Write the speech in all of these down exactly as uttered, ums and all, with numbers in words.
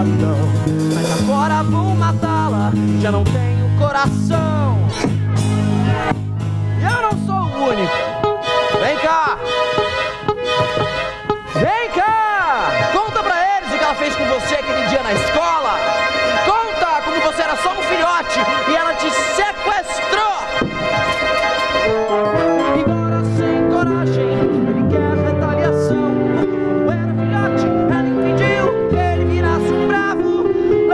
ladrão. Mas agora vou matá-la, já não tenho coração. E eu não sou o único. Vem cá! Vem cá! Conta pra eles o que ela fez com você aquele dia na escola. Conta como você era só um filhote e ela te sequestrou. E agora sem coragem, ele quer retaliação. Como era filhote, ela impediu que ele virasse um bravo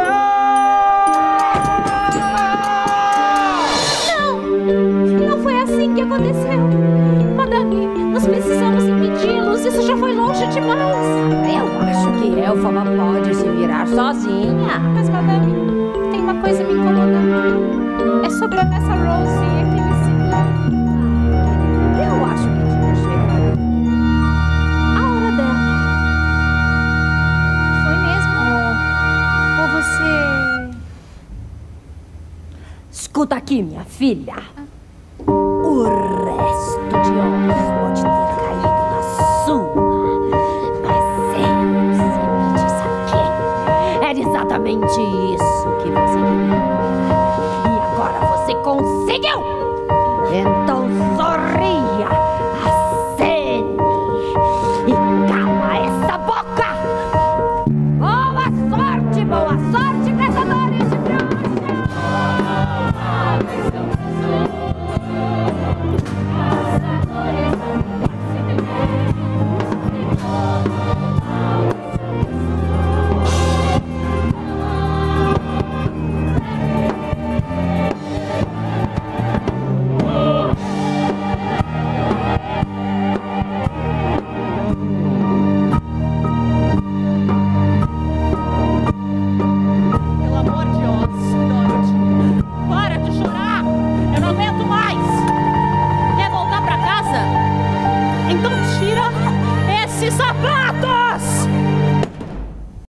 Não! Não foi assim que aconteceu. Madame, nós precisamos impedi-los. Isso já foi longe demais. Eu acho que Elphaba pode se virar sozinha. Mas, madame, tem uma coisa me incomodando. É sobre a Nessa Rose e aquele cidade. Eu acho que tinha chegado A hora dela. Foi mesmo? Ou você... Escuta aqui, minha filha.